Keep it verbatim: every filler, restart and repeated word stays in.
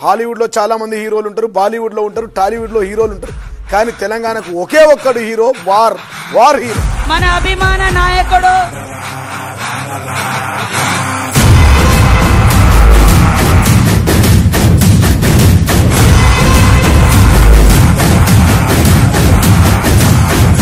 Hollywood లో చాలా మంది హీరోలు ఉంటారు, బాలీవుడ్ లో ఉంటారు, టాలీవుడ్ లో హీరోలు ఉంటారు. కానీ తెలంగాణకు ఒకే ఒక్కడు హీరో, వార్ వార్ హీరో. మన అభిమాన నాయకుడు